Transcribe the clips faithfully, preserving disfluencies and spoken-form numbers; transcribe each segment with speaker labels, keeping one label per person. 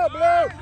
Speaker 1: go, Blue!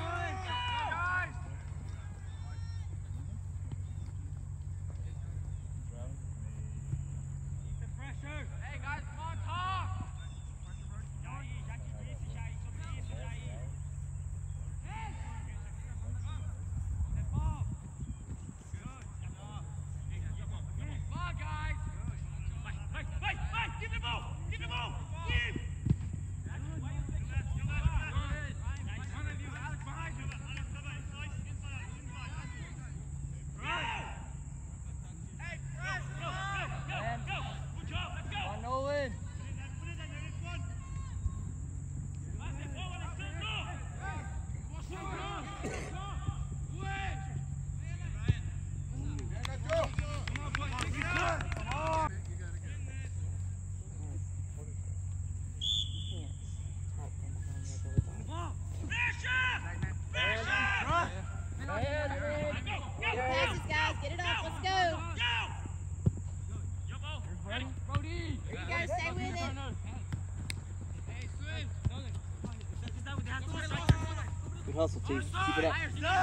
Speaker 2: Good hustle, Chief. Keep it up.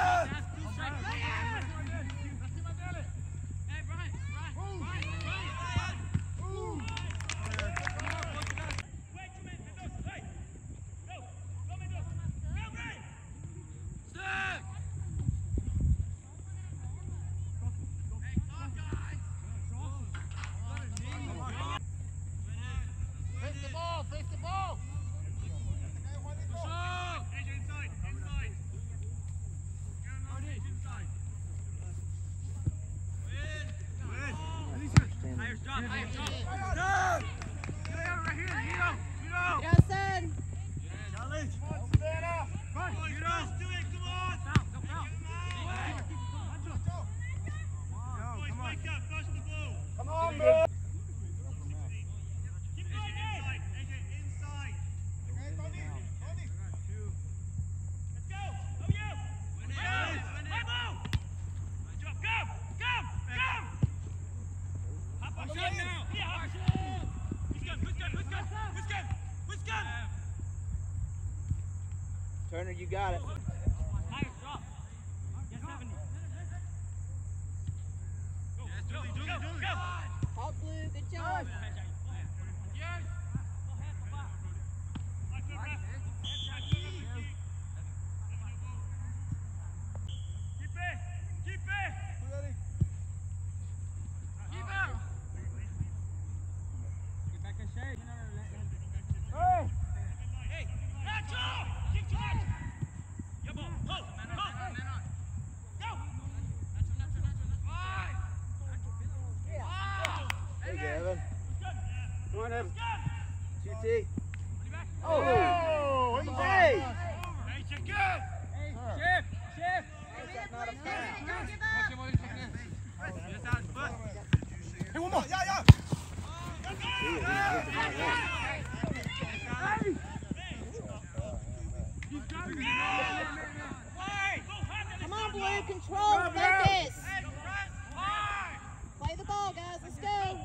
Speaker 2: Turner, you got it.
Speaker 3: Hawk Blue, good job.
Speaker 2: T.
Speaker 1: Oh, oh,
Speaker 2: hey!
Speaker 1: Hey,
Speaker 2: check good!
Speaker 4: Hey, Chef, Chef!
Speaker 1: Hey, one more! Yeah, yeah!
Speaker 3: Come on, Blue, control, focus! Play the ball, guys, let's go!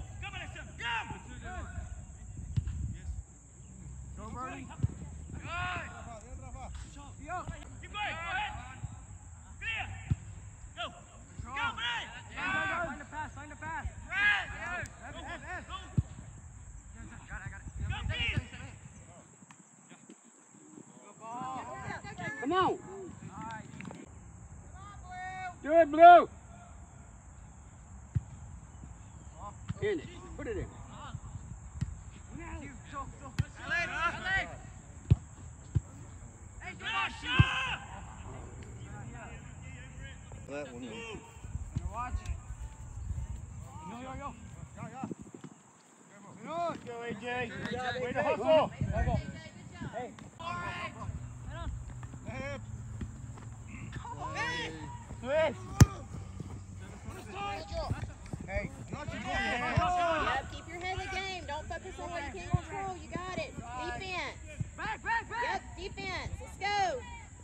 Speaker 4: Come on! Do it, Blue! In it. Put it in.
Speaker 2: That one.
Speaker 4: Watch. Yo, yo, yo.
Speaker 1: Go, A J. Way to hustle.
Speaker 4: Hey.
Speaker 1: Switch. Hey, not too
Speaker 3: Yep, keep your head in the game. Don't focus on what you can't control. You got it. Defense.
Speaker 4: Back, back, back.
Speaker 3: Yep, defense. Let's go.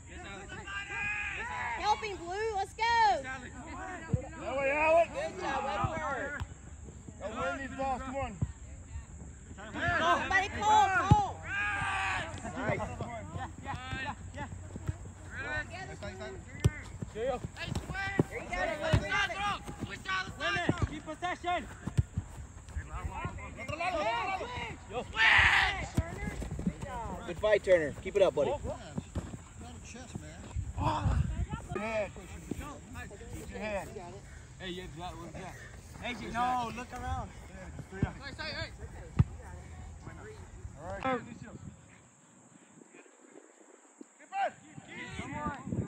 Speaker 3: Helping, Blue. Let's go.
Speaker 1: That way, Alec.
Speaker 3: Good job, Edward.
Speaker 1: Go win these balls. Come on.
Speaker 3: Somebody call, call.
Speaker 2: Nice.
Speaker 4: There you go. Keep possession.
Speaker 2: Good fight, Turner. Keep it up, buddy.
Speaker 1: Not a chest match. Your head. Keep your head.
Speaker 4: Hey, you got what's that? Hey, you no, look around.
Speaker 1: Nice, hey, hey. All right. Keep it.
Speaker 4: Come on.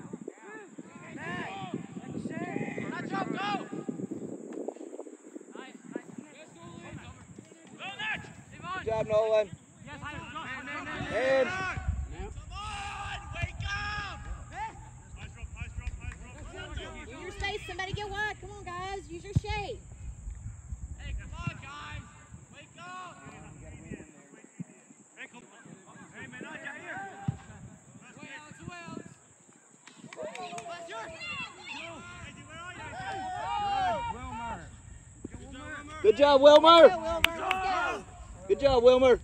Speaker 4: Let's go, go.
Speaker 2: Good job, Nolan. And
Speaker 3: Use your space. Somebody get wide. Come on, guys. Use your shape.
Speaker 5: Hey, come on, guys. Wake up. Hey, come on. Hey, man, I got here. Way out, it's way out. What's yours?
Speaker 2: good job, Wilmer.
Speaker 3: Go, Wilmer. Let's go.
Speaker 2: Good job, Wilmer.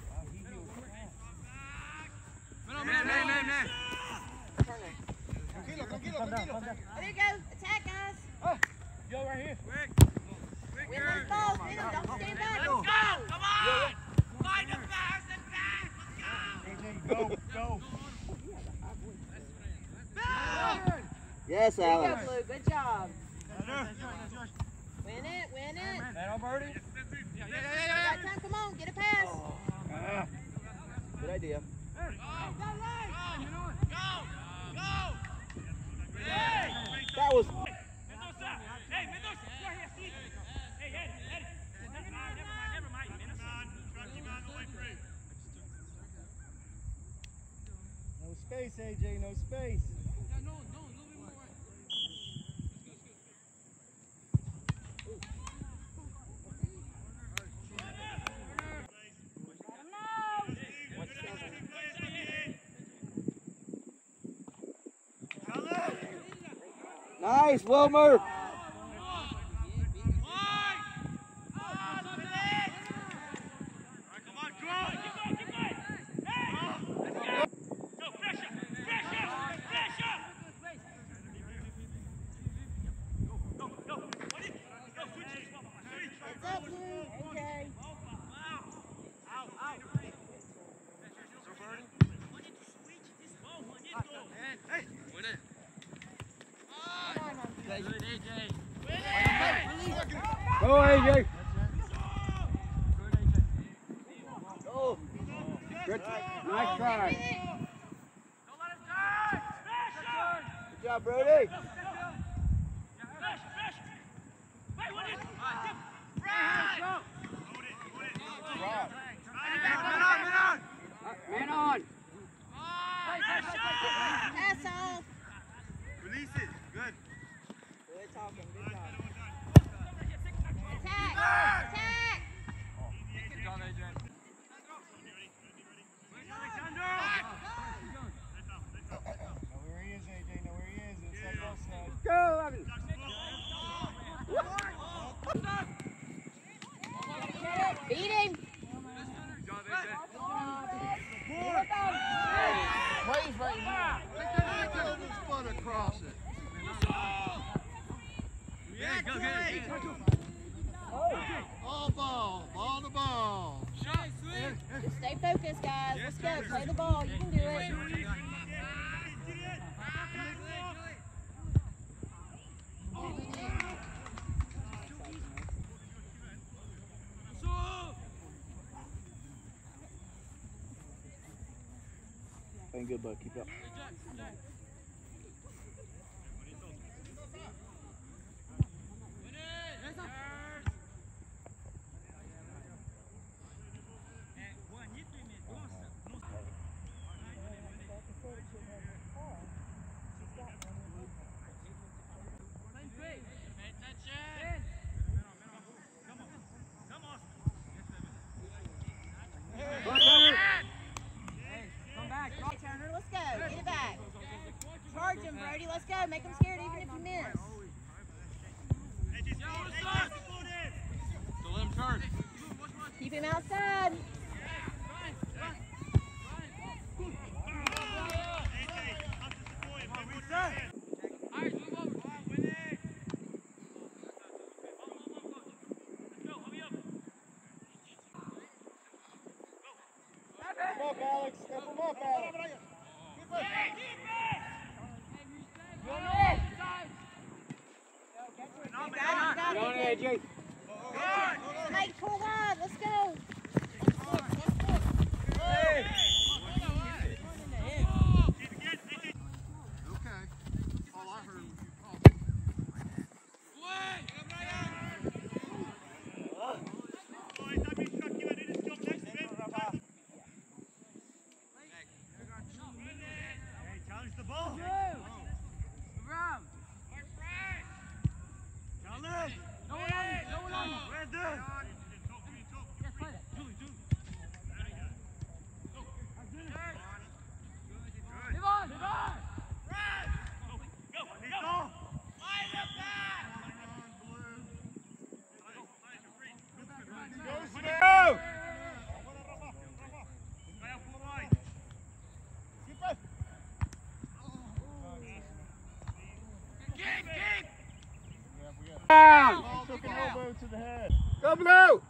Speaker 5: Man, man, man, man.
Speaker 1: Tranquilo, tranquilo, tranquilo.
Speaker 3: There you go. Attack, guys.
Speaker 4: Go right here.
Speaker 5: Quick. Quick,
Speaker 3: Win those balls. Win them. Don't stand back.
Speaker 5: Let's go. Come on. Find the pass and pass. Let's go.
Speaker 1: A J, go, go.
Speaker 2: Yes,
Speaker 3: There you go,
Speaker 2: Alex.
Speaker 3: Blue. Good job. Win it. Win it.
Speaker 4: That on Birdie?
Speaker 5: Yeah, yeah,
Speaker 3: You
Speaker 5: yeah, yeah.
Speaker 3: got time. Come on. Get a pass.
Speaker 1: Ah.
Speaker 2: Good idea.
Speaker 5: Go. Go. Go. Hey.
Speaker 2: That was.
Speaker 5: Mendoza. Hey, Mendoza. You're here. See. Hey, Eddie. Eddie. Never mind. Never mind. Never mind. Mendoza. Truck him out the way through.
Speaker 1: No space, A J, no space.
Speaker 5: Yeah, no, no, a little bit more right.
Speaker 2: Nice, Wilmer.
Speaker 3: What's up, Blue? Okay.
Speaker 4: Go, A J.
Speaker 2: Oh.
Speaker 4: Good. Nice try.
Speaker 2: Good job, Brody.
Speaker 4: Man on.
Speaker 3: Pass off.
Speaker 1: Release it. Good.
Speaker 3: Good talking. Good job. Attack. Attack.
Speaker 1: Know where he is, A J. Know where he is. Inside both sides.
Speaker 4: Go, Evan.
Speaker 3: Beat him.
Speaker 1: Plays right now. Spun across it.
Speaker 5: Yeah, go get it.
Speaker 1: All ball. Ball to ball.
Speaker 5: Shot, sweet.
Speaker 3: Just stay focused, guys. Let's go. Play the ball. You can do it.
Speaker 2: Playing good, bud. Keep it up.
Speaker 4: Come back.
Speaker 3: Hey, Turner, let's go. Get it back. Charge him, Brody. Let's go. Make him scared even if you miss.
Speaker 5: So let him charge.
Speaker 3: Keep him outside.
Speaker 5: All right,
Speaker 1: Alex, step him up, Alex. Keep it.
Speaker 3: Got it, got it.
Speaker 2: A J.
Speaker 3: Hey, pull wide. Let's go.
Speaker 1: Hey. Okay. All I heard was you talking.
Speaker 5: Hey, challenge the ball. Challenge. No one on you. No one on you. Where's this? Live on. Live on. Go. Go.
Speaker 1: Go, Snow. Keep it.
Speaker 2: Down.
Speaker 1: Took an elbow to the head.
Speaker 2: Go Blue.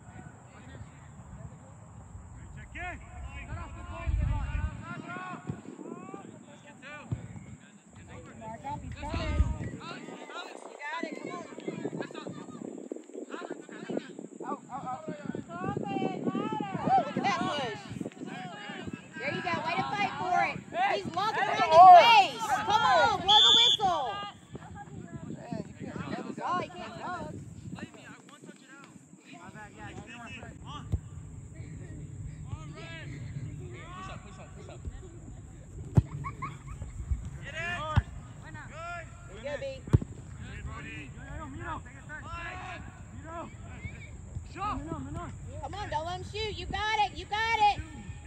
Speaker 3: Come on, don't let him shoot. You got it. You got it.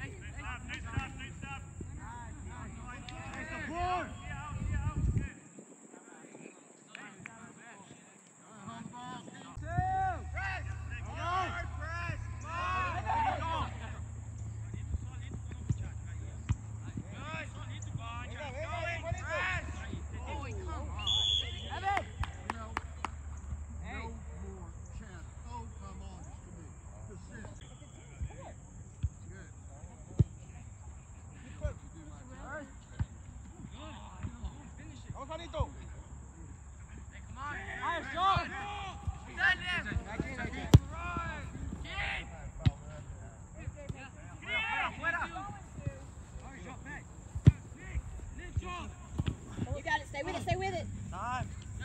Speaker 3: You got it. Stay with it. Stay with it.
Speaker 5: Time.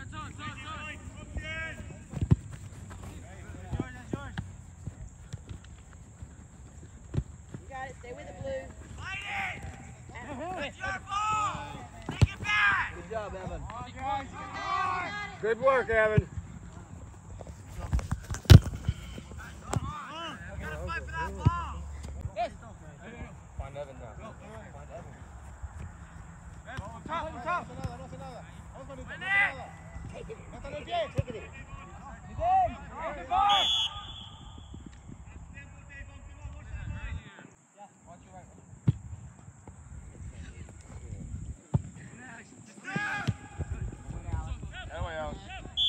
Speaker 3: You got it. Stay with it, Blue.
Speaker 2: Good job, Evan.
Speaker 3: Got
Speaker 2: Good work, Evan. Find Evan now. Find Evan.
Speaker 1: No hace nada, no hace nada. Vamos, Juanito, no hace nada. Métale el pie. That way out.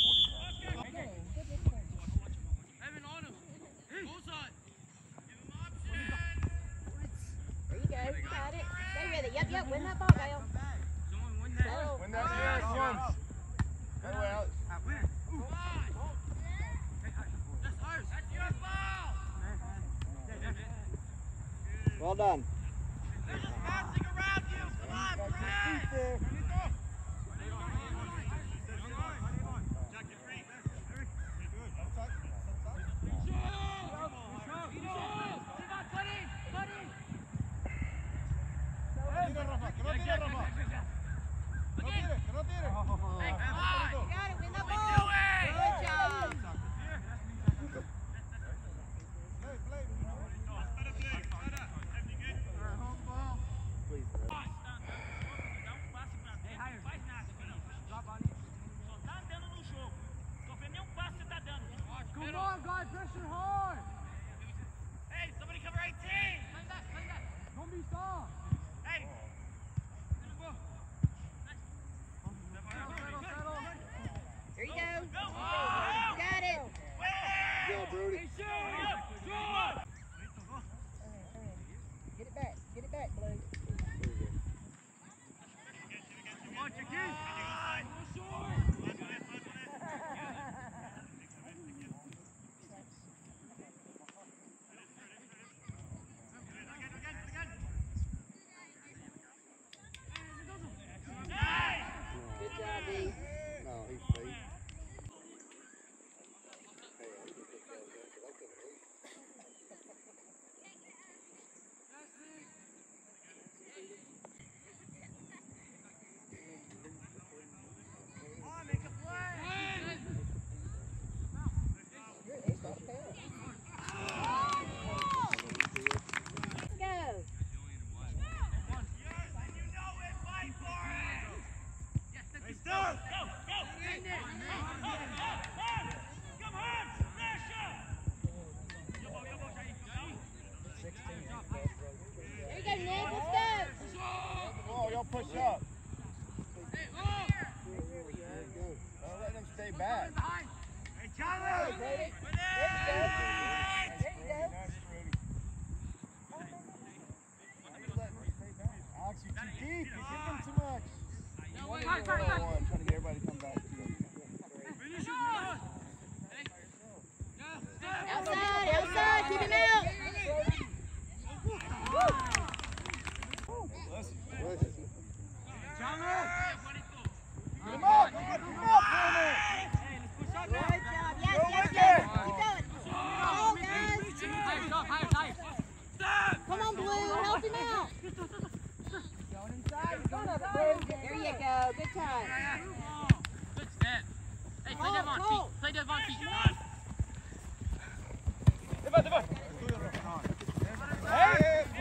Speaker 3: There you go. You got it. Stay with it. Yep, yep. Win that ball, Dale. Go.
Speaker 1: Win that next one. That way out.
Speaker 2: Well done.
Speaker 1: Rafa, que no tire, Rafa. Que no tire, que no tire.
Speaker 3: You got it. Win that ball. Good job.
Speaker 1: Play, play. Home ball.
Speaker 2: Please.
Speaker 3: time.
Speaker 5: Good step. Hey, play Devon feet. Play Devon feet. Devon, Devon.
Speaker 1: Hey!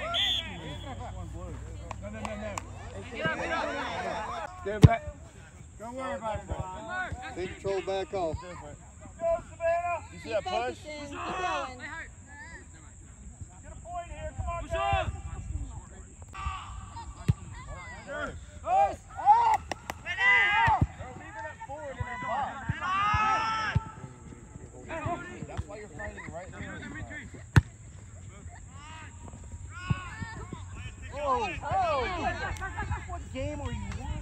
Speaker 4: No, no, no, no.
Speaker 5: Get up, get up.
Speaker 4: Stand back. Don't worry about it.
Speaker 1: Take control back off.
Speaker 4: Go, Savannah. You see
Speaker 3: Keep
Speaker 4: that push?
Speaker 3: focusing. Keep going.
Speaker 5: Play hard.
Speaker 4: Get a point here. Come on,
Speaker 5: Push
Speaker 4: guys.
Speaker 5: on.
Speaker 4: Push up. They're leaving it forward in their box. That's why you're fighting right there. Oh, oh, what game are you watching?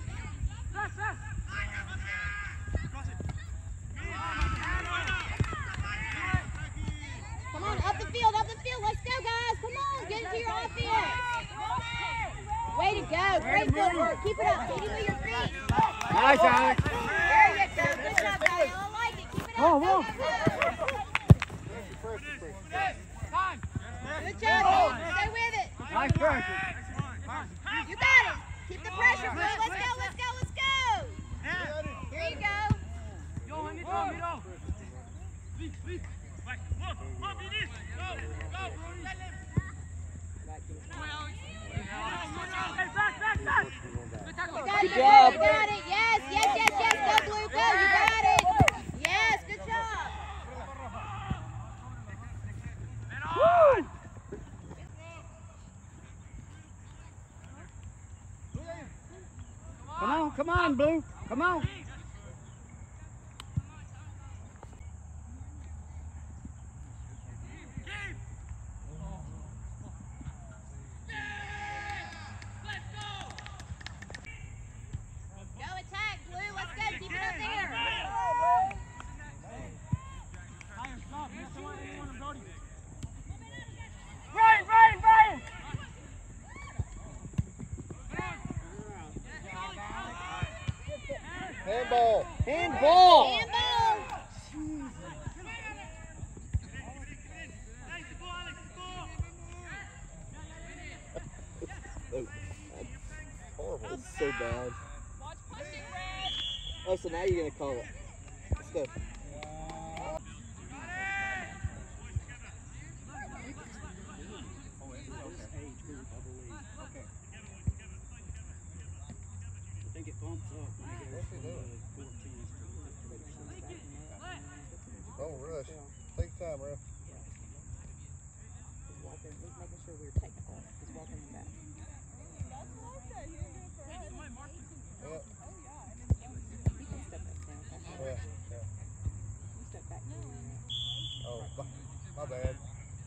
Speaker 3: Come on, up the field, up the field. Let's go, guys. Come on, get into your offense. Way to go. Great footwork. Keep it up. Keep it with your feet.
Speaker 4: Nice, Alex.
Speaker 3: There you go. Good job, guys. I like it. Keep it up.
Speaker 4: Oh,
Speaker 3: Go,
Speaker 4: whoa.
Speaker 3: go, go. Good job, Blue. Stay with it.
Speaker 4: Nice pressure.
Speaker 3: You got it. Keep the pressure, Blue. Let's go, let's go, let's go. Here you go. You got
Speaker 2: Good
Speaker 3: it,
Speaker 2: job.
Speaker 3: you got it. Yes, yes, yes, yes. Go, Blue, go. You got it. Yes, good job.
Speaker 2: Woo! Come on, come on, Blue. Come on.
Speaker 3: Go attack, Blue. Let's go. Keep it up there.
Speaker 4: Brian, Brian, Brian.
Speaker 1: Handball.
Speaker 2: Handball.
Speaker 3: Handball.
Speaker 2: Horrible. That's so bad. Oh, so now you're going to call it. Let's go.
Speaker 1: Don't rush. Take your time, ref. Yeah. Yeah, yeah. Oh, my, my bad.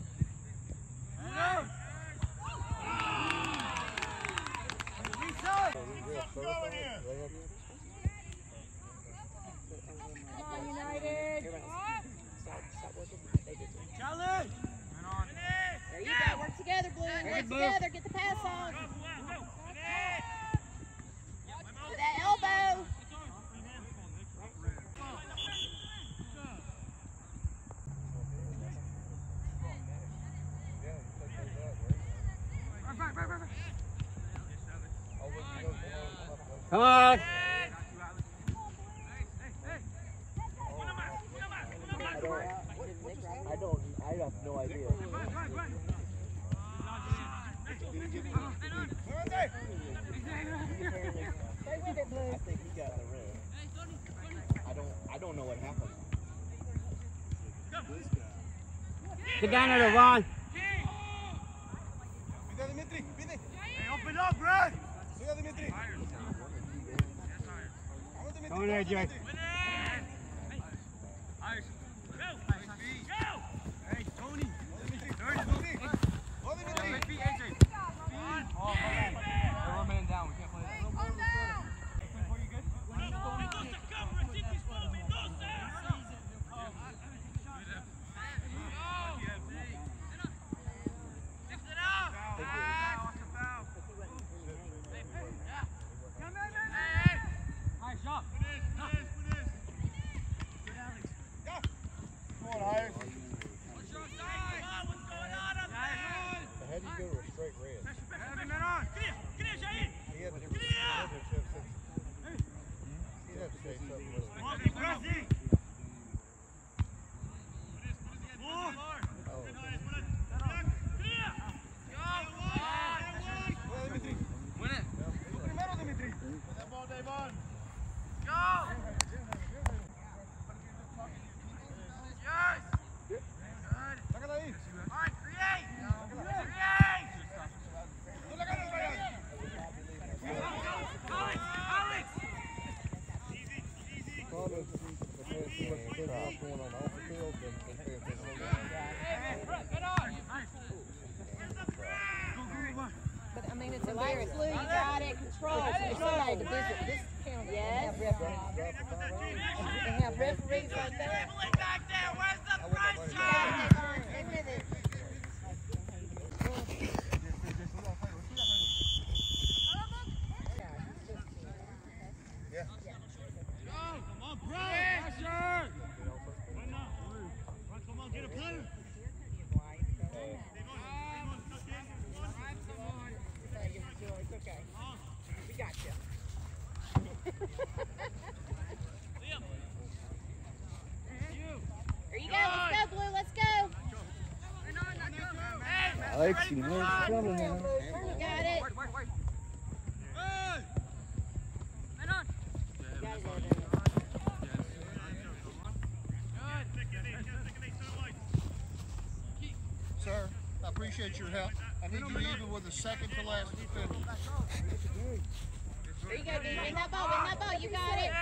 Speaker 3: There you go. Work together, Blue. Work together. Get the pass on. With that elbow.
Speaker 2: Come on. I don't, I have no idea. I think he got the rim. I don't, I don't know what happened. Get down there, Ron.
Speaker 4: Hey, open up, Brad.
Speaker 2: Come on there, Jay.
Speaker 4: Hey, Tony. We're man down. We can't play that. Nice shot.
Speaker 3: Lights blue, you got it. Control.
Speaker 6: There's somebody to visit this county
Speaker 3: Yes.
Speaker 6: and have referees. And have referees like that.
Speaker 5: Back there, where's the prize
Speaker 3: You got it, Devon. Ten minutes. There you go. Let's go, Blue. Let's go.
Speaker 1: Alex, you know it's coming now.
Speaker 3: You got it.
Speaker 1: Sir, I appreciate your help. I need you even with the second to last defender.
Speaker 3: There you go, dude. Win that ball. Win that ball. You got it.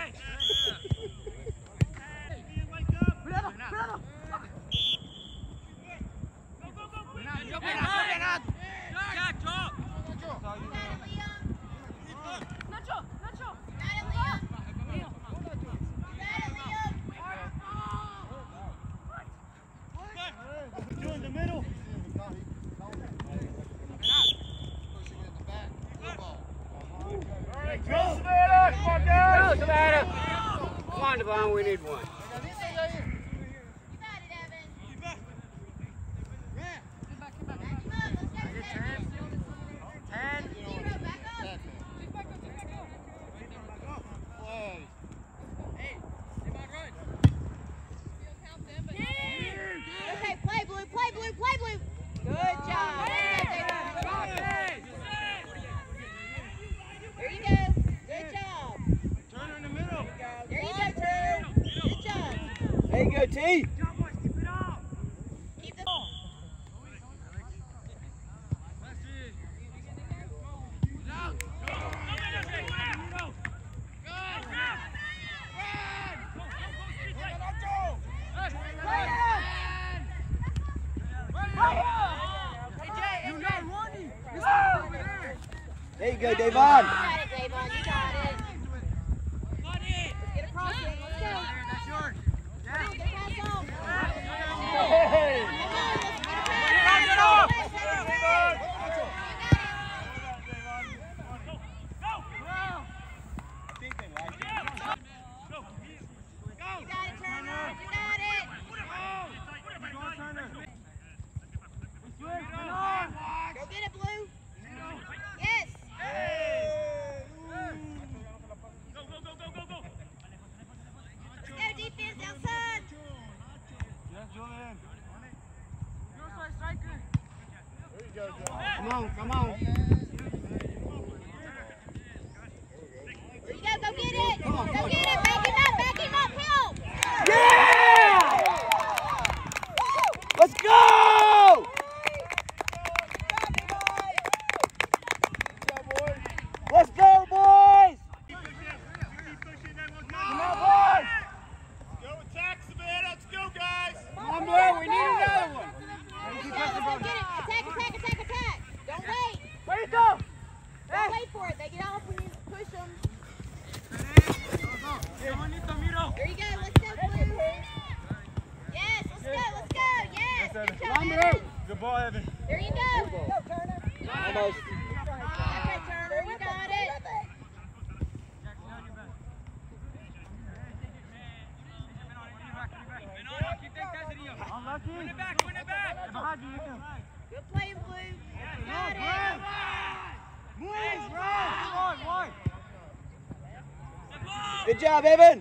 Speaker 5: Two in the middle.
Speaker 1: Pushing in the back. Good ball.
Speaker 5: Go, Savannah! Come on, guys!
Speaker 7: Go, Savannah! Come on, Devon, we need one.
Speaker 3: You got it, Evan. Back him up. Let's go, Evan. Zero, back up.
Speaker 1: Play.
Speaker 3: Okay, play blue, play blue, play blue. Good job. There you go. Good job.
Speaker 5: Turner in the middle.
Speaker 3: There you go, Turner. Good job.
Speaker 7: There you go, T.
Speaker 3: Keep the ball.
Speaker 7: There you go, Devon.
Speaker 3: You got it, Davon. You got it. Let's get across it. Let's go. Come on, get pass off.
Speaker 7: Hey.
Speaker 3: Come on, let's get a pass.
Speaker 5: Get off.
Speaker 3: You got it, Turner. You got it. Go get it, Blue. Yes. Let's go, defense outside.
Speaker 1: There you go, John.
Speaker 7: Come on, come on.
Speaker 3: There you go. Go get it. Go get it. Back him up. Back him up. Help.
Speaker 7: Yeah! Let's go! Let's go, boys! Come on, boys!
Speaker 5: Go attack, Savannah. Let's go, guys.
Speaker 7: Come on, boy, we need another one.
Speaker 3: Let's go. Let's go get it. Attack, attack, attack, attack. Don't wait.
Speaker 7: Where you go?
Speaker 3: Don't wait for it. They get off when you push them. There you go. Let's go, Blue. Yes, let's go. Let's go. Yes. Good job, Evan.
Speaker 5: Good ball, Evan.
Speaker 3: There you go.
Speaker 6: Go, Turner.
Speaker 7: Almost.
Speaker 3: Okay, Turner. You got it.
Speaker 5: Win it back, win it back. Behind you, Nico.
Speaker 3: Good play, Blue. You got it.
Speaker 5: Move, bro. Come on, one.
Speaker 7: Good job, Evan.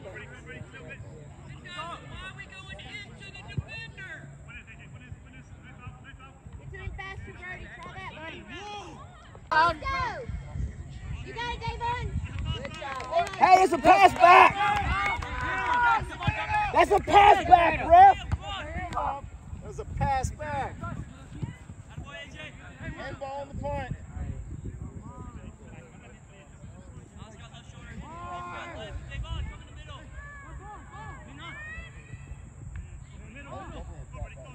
Speaker 3: Get to him faster, Brody. Try that, buddy. Let's go. You got it, Davon. Good job.
Speaker 7: Hey, it's a pass back. That's a pass back, ref.
Speaker 1: There's a pass back. Handball on the point.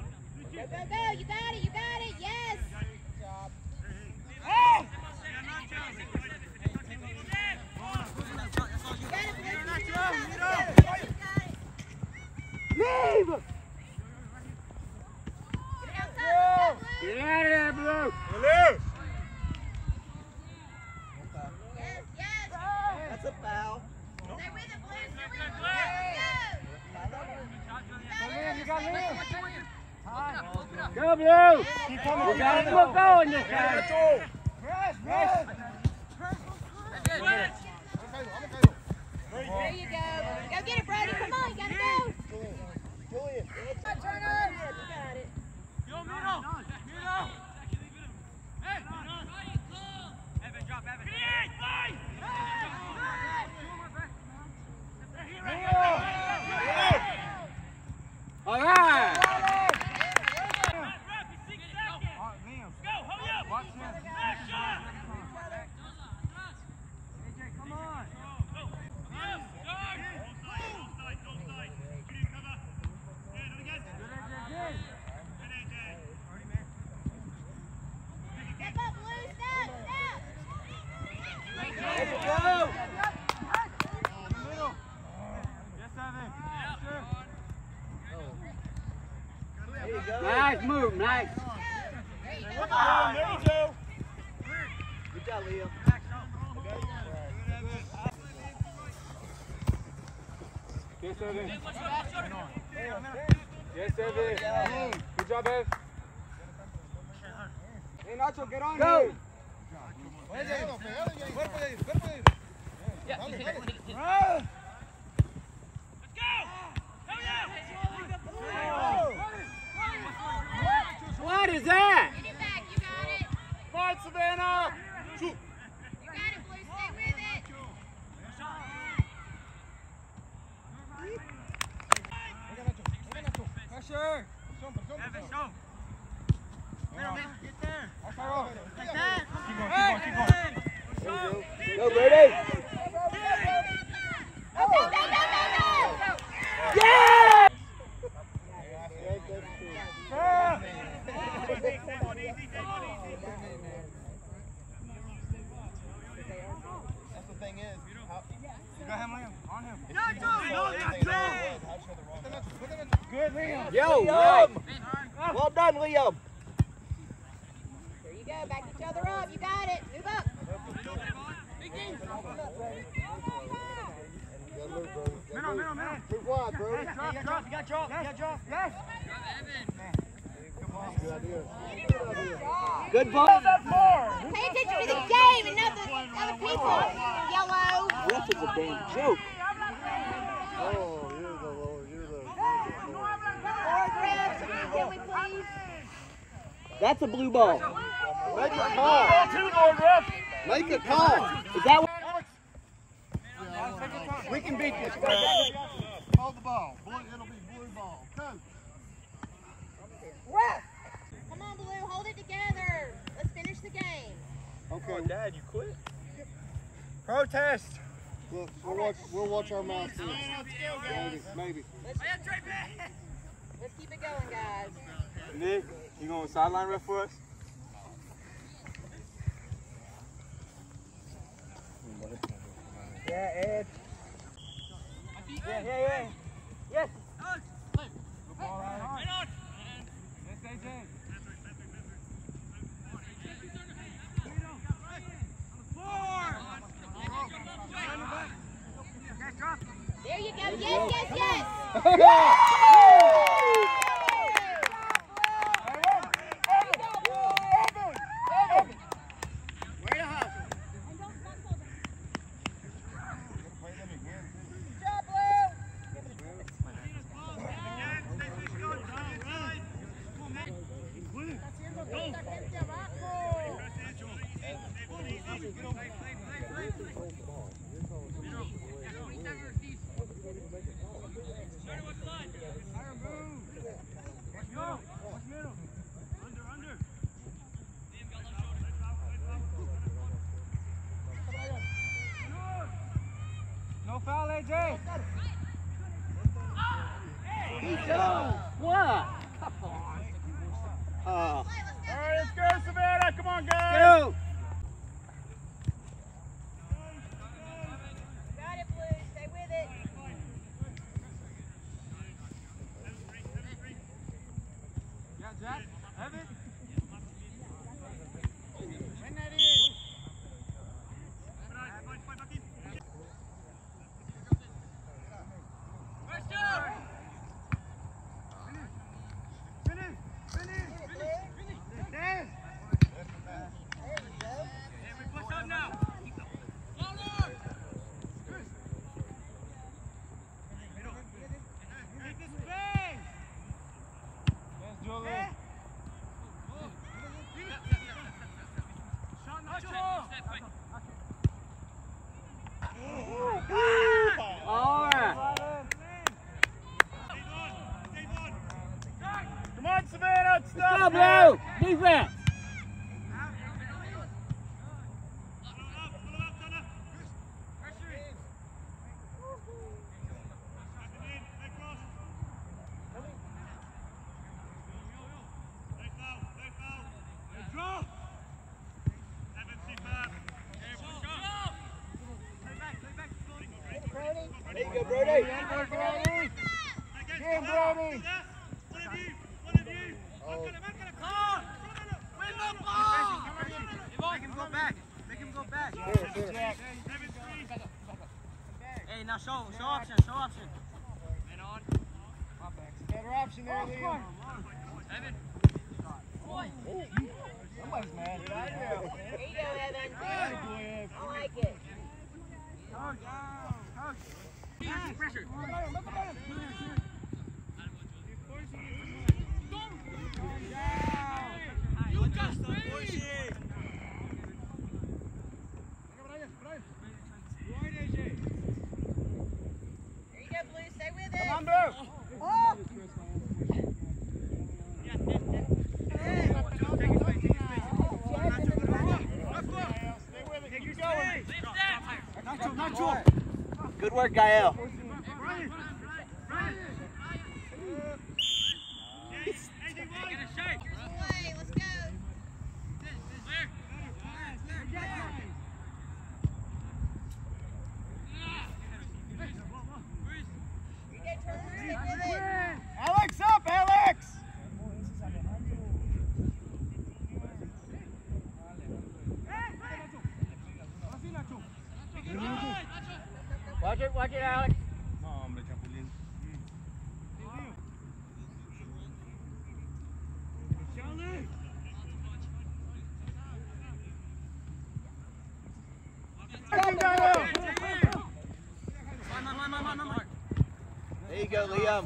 Speaker 3: Go, go, go. You got it. You got it. Yes.
Speaker 4: Blue. Blue.
Speaker 3: Yes, yes.
Speaker 2: That's a foul.
Speaker 3: Stay with it, Blue. Stay with it, Blue. Let's go.
Speaker 4: Come in, you got him.
Speaker 7: Go, Blue.
Speaker 4: Keep coming.
Speaker 7: We got to keep going this
Speaker 4: Yeah,
Speaker 7: time.
Speaker 4: that's all. Press, press.
Speaker 3: There you go. Go get it, Brody. Come on, you gotta go.
Speaker 2: Julian.
Speaker 3: Turner. You got it.
Speaker 5: Yo, middle. Middle. Hey. Evan, drop, Evan. Create, fight.
Speaker 7: All right.
Speaker 5: Go, hurry up.
Speaker 4: Watch him.
Speaker 5: Last shot.
Speaker 4: Come on.
Speaker 3: Step up, Blue. Step, step.
Speaker 7: Let's go.
Speaker 4: Yes, Evan. Sure.
Speaker 2: There you go.
Speaker 7: Nice move, nice.
Speaker 3: There you go.
Speaker 4: Come on, there you go.
Speaker 2: Good job, Liam.
Speaker 4: Yes, Evan. Yes, Evan. Good job, Ev. Hey, Nacho, get on
Speaker 7: Go.
Speaker 4: here. Run.
Speaker 5: Let's go. Hurry up.
Speaker 7: What is that?
Speaker 3: Get it back. You got it.
Speaker 4: Fight, Savannah.
Speaker 3: You got it, Blue. Stay with it.
Speaker 4: Pressure.
Speaker 5: Evan, show. Middle, man. Get there.
Speaker 4: Like that. Keep going,
Speaker 5: Hey,
Speaker 4: keep going, keep going.
Speaker 5: Evan.
Speaker 7: Go, Brady.
Speaker 3: Go, go, go, go, go, go.
Speaker 7: Yeah!
Speaker 4: Ah.
Speaker 5: Take one easy, take one easy.
Speaker 2: That's the thing is, how,
Speaker 4: You got him, Liam. On him.
Speaker 2: good, Liam.
Speaker 7: Yo, right. Well done, Liam.
Speaker 3: There you go. Back each other up. You got it. Move up.
Speaker 4: Middle, middle, middle.
Speaker 1: Move wide, bro.
Speaker 4: Hey, drop, drop. You got drop. You got drop. Yes.
Speaker 1: Good idea.
Speaker 7: Good ball.
Speaker 3: Pay attention to the game and not the other people. Yellow.
Speaker 7: Ref is a damn joke.
Speaker 1: Oh, you're the Lord. You're the.
Speaker 3: Board refs, can we please?
Speaker 7: That's a blue ball.
Speaker 1: Make a call.
Speaker 4: Two, Lord Ref.
Speaker 7: Make a call. Is that what?
Speaker 1: We can beat this. Hold the ball. Blue, it'll be blue ball. Coach.
Speaker 3: Come on, Blue. Hold it together. Let's finish the game.
Speaker 1: Okay.
Speaker 4: Dad, you quit? Protest.
Speaker 1: We'll, we'll watch. We'll watch our mouths too. Maybe. Maybe.
Speaker 3: Let's, let's keep it going, guys.
Speaker 4: Nick, you going to sideline ref for us? Yeah, Ed. Yeah, yeah, yeah. Yes. Good ball, Ryan. Yes, A J.
Speaker 3: There you go. Yes, yes, yes.
Speaker 4: No foul, A J.
Speaker 7: What? Oh.
Speaker 4: All right, let's go, Savannah. Come on, guys.
Speaker 7: Go.
Speaker 3: Got it, Blue. Stay with it.
Speaker 4: Yeah, Jack. Evan. defense.
Speaker 7: There you go, Brody.
Speaker 4: Get him, Brody.
Speaker 2: Make him go back. Make him go back. Hey, now show, show option, show option.
Speaker 4: Better option there, Liam. Somebody's mad.
Speaker 3: There you go, Evan. I like it.
Speaker 5: Pressure. You just leave.
Speaker 3: There you go, Blue. Stay with it.
Speaker 4: Come on, Blue.
Speaker 3: Oh!
Speaker 7: Good work, Gael.
Speaker 3: Away, let's go. You go, Turner. Stay with it.
Speaker 4: Alex up, Alex. Watch it, watch it, Alex.
Speaker 7: There you go, Liam.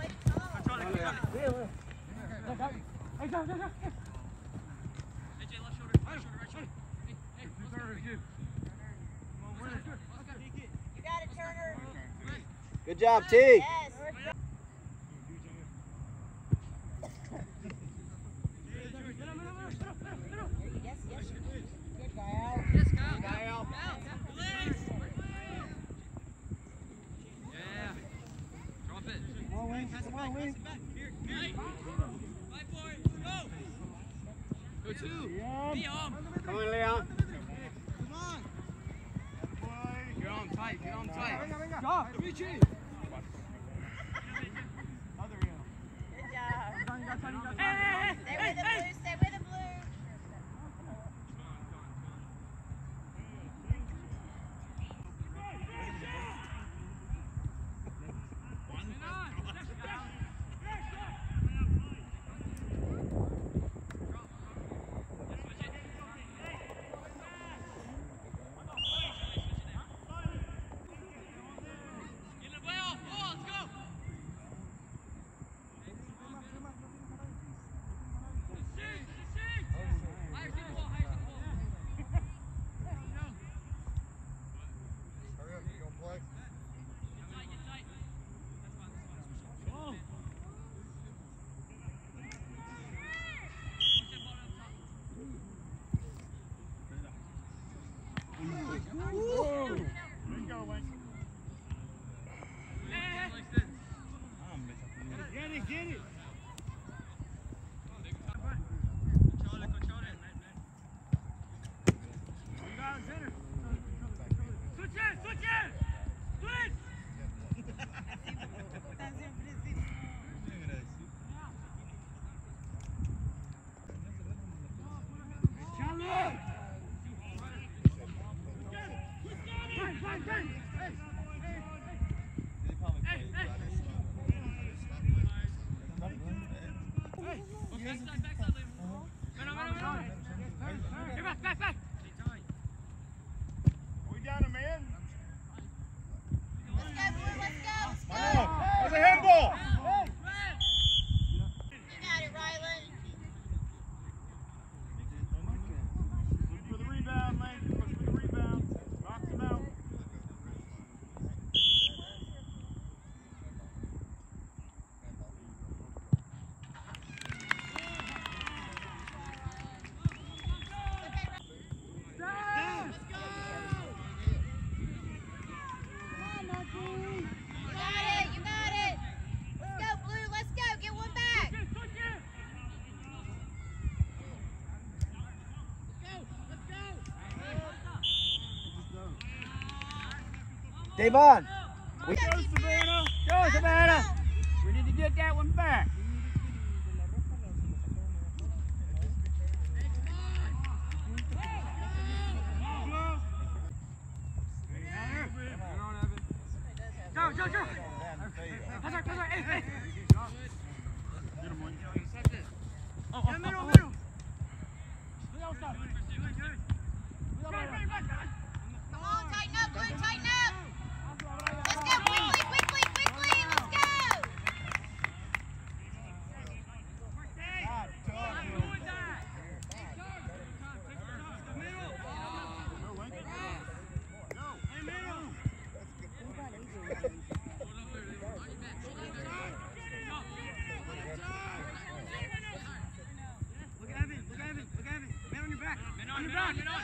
Speaker 3: You got it, Turner.
Speaker 7: Good job, T.
Speaker 3: Yes. Yes, yes. Good, Gael.
Speaker 5: Yes, Kyle. Kyle. Please. Yeah. Drop it.
Speaker 4: Come on, Wayne. Come on, Wayne.
Speaker 5: Here. Hey. Fight for it. Go. Go two.
Speaker 4: Liam.
Speaker 5: Liam.
Speaker 4: Come on, Leon.
Speaker 2: Get on tight, get on tight.
Speaker 4: Go.
Speaker 3: Good job.
Speaker 5: Hey,
Speaker 3: Stay with it, Blue. Stay with it, Blue.
Speaker 1: Hurry up, you gonna play?
Speaker 4: Get it, get it.
Speaker 5: Switch in, switch in! Switch! Back, back, back!
Speaker 4: We down a man?
Speaker 3: Let's go, Blue. Let's go. Let's go.
Speaker 4: That's a handball.
Speaker 3: You got it, Rylan.
Speaker 4: Look for the rebound, Lane. Look for the rebound. Box him out.
Speaker 7: Davon.
Speaker 5: Go, Savannah. Go, Savannah. We need to get that one back. Go, go, go. Pass out, pass out. Hey, hey. Get him, Wayne. Oh, oh, middle, oh, middle.
Speaker 3: Come on, tighten up, Blue, tighten up. Let's go, quickly, quickly, quickly, let's go.
Speaker 5: Look at Evan, look at Evan, look at Evan. Man on your back. Man on your back. Man on.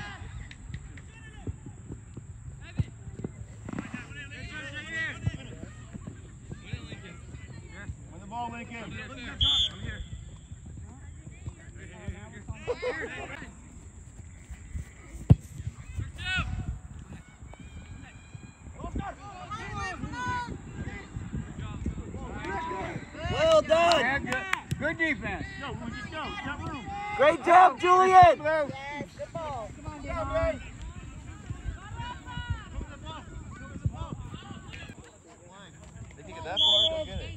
Speaker 4: Win the ball, Lincoln.
Speaker 5: I'm here.
Speaker 7: Well done.
Speaker 5: Yeah, good. Good defense. Go, we'll just go. We got room.
Speaker 7: Great job, Julian.
Speaker 6: Yes, good ball. Come on, Devon.
Speaker 7: Did you get that far? Go get it.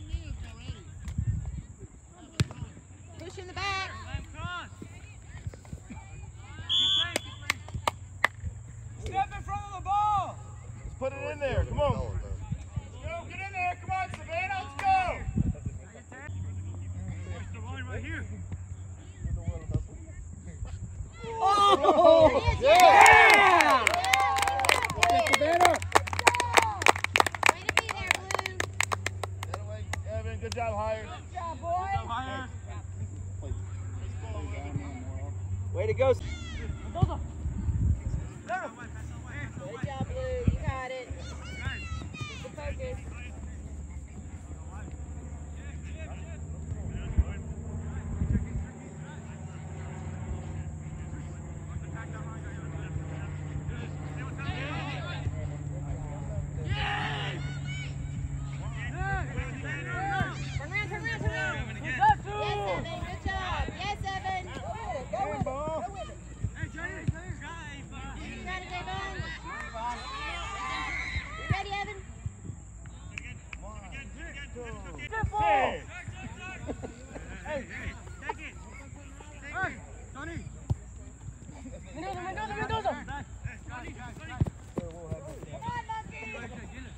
Speaker 3: Push in the back.
Speaker 5: Step in front of the ball.
Speaker 4: Let's put it in there. Come on.
Speaker 5: Go, get in there. Come on, Savannah. Let's go. The line right here.
Speaker 7: Oh,
Speaker 3: Yeah.
Speaker 7: yeah.
Speaker 4: Savannah.
Speaker 3: Way to be there, Blue.
Speaker 4: That away. Evan, good job, Hires.
Speaker 6: Good job, boy.
Speaker 5: Higher.
Speaker 7: Way to go.
Speaker 6: Good job, Blue. You got it. Keep the focus.
Speaker 3: Turn around, turn around, turn around. Yes, Evan, good job. Yes, Evan.
Speaker 6: Go with it. Go with it.
Speaker 5: Hey, Jay.
Speaker 3: You got it, Devon. You ready, Evan?
Speaker 5: Hey. Hey. Take it. Hey, Tony.
Speaker 6: Mendoza, Mendoza, Mendoza.
Speaker 5: Tony, Tony.
Speaker 6: Come on, Monkey.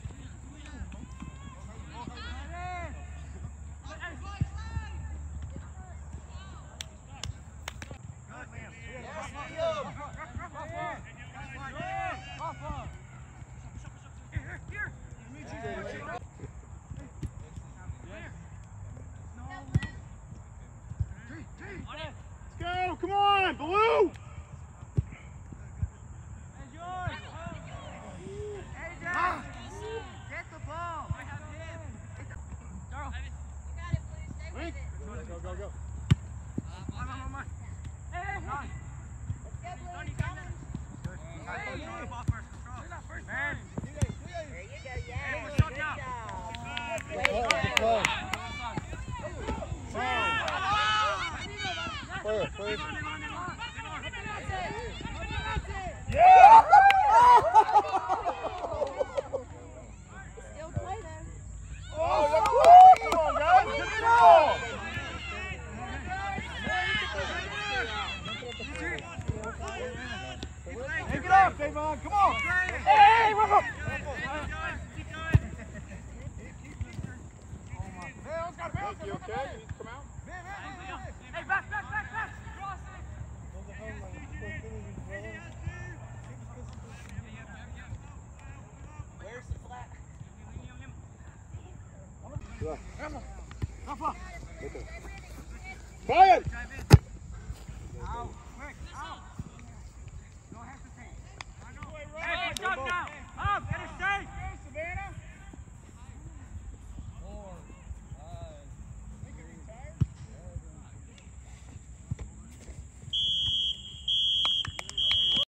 Speaker 4: Let's go. Come on, Blue.
Speaker 5: Get the ball. Darryl.
Speaker 3: You got it, Blue. Stay with it.
Speaker 4: Go, go, go.
Speaker 5: Come on, come on. Hey, hey, hey.
Speaker 3: Let's go, Blue.
Speaker 5: Man.
Speaker 6: There you go. Yeah.
Speaker 5: Hey,
Speaker 6: Good
Speaker 5: shut down.
Speaker 6: job. Way to
Speaker 4: Good
Speaker 6: go.
Speaker 4: Clear, clear.
Speaker 6: Yeah.
Speaker 3: Still play though.
Speaker 4: Oh, that's good. Come on, guys. Good ball. Take it off, Davon. Come on.
Speaker 5: Hey, we're going.
Speaker 4: You okay? You need to come out?
Speaker 5: Hey, back, back, back, back. Cross
Speaker 7: Where's the flat?
Speaker 4: Brian!